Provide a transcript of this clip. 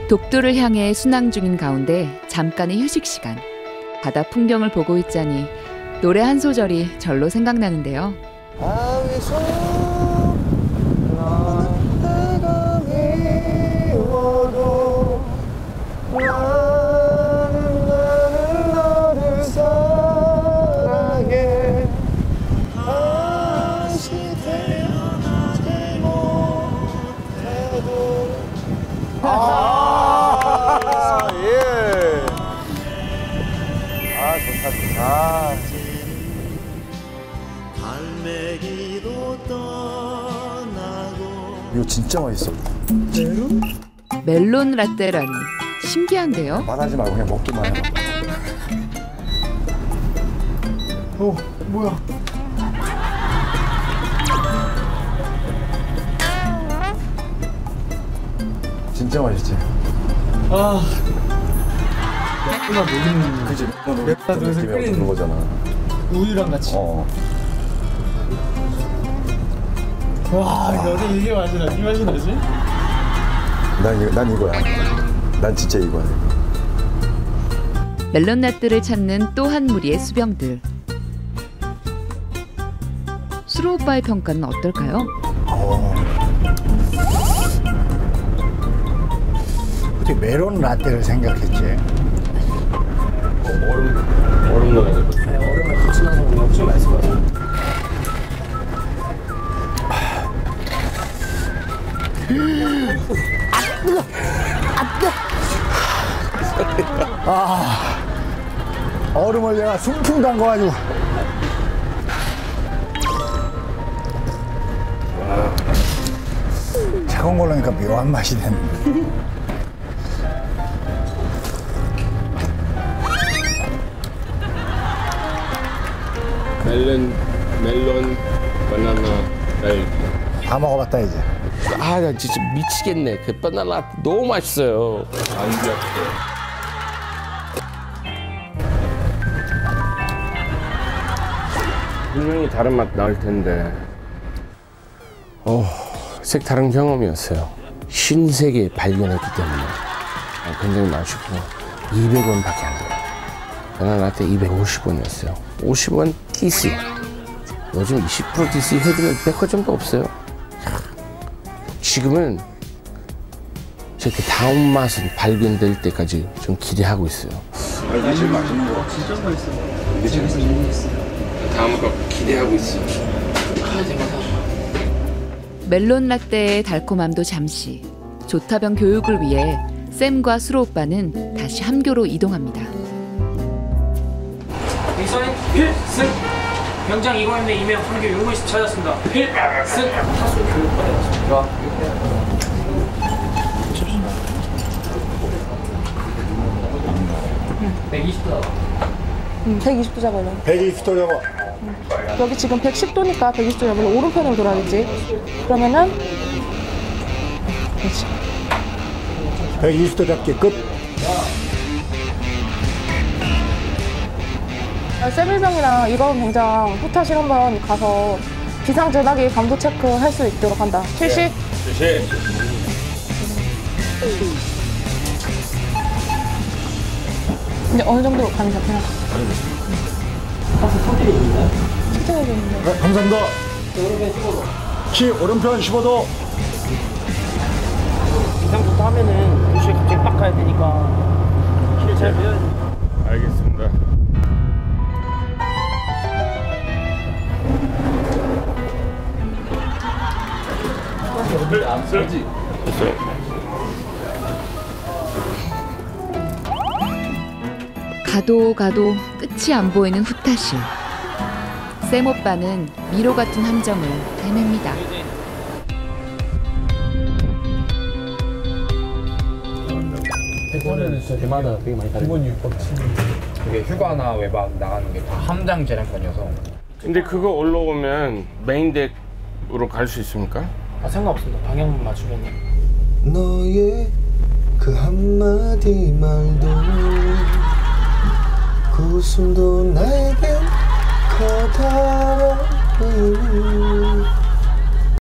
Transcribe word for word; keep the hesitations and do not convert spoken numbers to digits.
독도를 향해 순항 중인 가운데 잠깐의 휴식 시간. 바다 풍경을 보고 있자니 노래 한 소절이 절로 생각나는데요. 아위소 나는 내가 미워도 나는 나는 너를 사랑해 다시 태어나지 못해도 아, 예. 아, 좋다, 좋다. 이거 진짜 맛있어. 멜론? 멜론 라떼라니 신기한데요? 말하지 말고 그냥 먹기만 해. 어, 뭐야? 진짜 맛있지? 아, 맥주나 녹이는 그치? 맥주나 녹여서 끓이는 거잖아. 우유랑 같이. 어. 와, 이거 어떻게 이게 맛이 나지? 이 맛이 나지? 난, 이거, 난 이거야. 난 진짜 이거야. 멜론 라떼를 찾는 또 한 무리의 수병들. 수로 오빠의 평가는 어떨까요? 어. 어떻게 메론 라떼를 생각했지? 어, 얼음, 얼음 넣어야 될 것 같아. 네, 얼음을 같이 넣어서 먹으면 엄청 맛있을 것 같아. 아, 얼음을 내가 숨풍 담궈가지고. 차가운 걸 넣으니까 묘한 맛이 됐는데. 멜론, 멜론, 바나나, 딸기. 다 먹어봤다 이제. 아, 나 진짜 미치겠네. 그 바나나 너무 맛있어요. 완벽해. 분명히 다른 맛 나올 텐데. 어, 색다른 경험이었어요. 신세계 발견했기 때문에 굉장히 맛있고 이백 원밖에 안 돼요. 바나나 라떼 이백오십 원이었어요. 오십 원 디씨. 요즘 이십 퍼센트 디씨 해주면 백화점도 없어요. 지금은 제 그 다음 맛은 발견될 때까지 좀 기대하고 있어요. 이게 제일 맛있는 거. 진짜 맛있어. 이게 제일 맛있는 거. 다음 거 기대하고 있어요. 멜론 라떼의 달콤함도 잠시. 조타병 교육을 위해 쌤과 수로 오빠는 다시 함교로 이동합니다. 일선은 필승! 병장 이관대 이명 함교 용무시 찾았습니다. 필승! 타수 교육받았습니다. 백이십 도 나와. 응, 백이십 도 잡아요. 백이십 도 잡아. 여기 지금 백십 도니까 백이십 도 잡으려 오른편으로 돌아야지. 그러면은 그렇지. 백이십 도 잡기 끝. 세밀병이랑 이건 병장 후타실 한번 가서 비상 전화기 감도 체크 할 수 있도록 한다. 실시. 실시. 이제 어느 정도 감이 잡히나? 가서 소질이 있나요? 측정해져 있는데. 네, 감사합니다. 오른편 십오 도. 키 오른편 십오 도. 비상부터 하면은 교실 갑자기 빡 가야 되니까 길을 잘 배워야 돼. 알겠습니다. 안 쓰지. 가도 가도 끝이 안 보이는 후타실. 쌤 오빠는 미로 같은 함정을 헤맵니다. 대본은 진짜 대마다 되게 많이 다르고. 기본 육법 칠. 그게 휴가나 외박 나가는 게 다 함장 재량권이어서. 근데 그거 올라오면 메인 덱으로 갈 수 있습니까? 아, 상관없습니다. 방향만 맞추면. 너의 그 한마디 말도 그 웃음도 나에겐 커다란 의미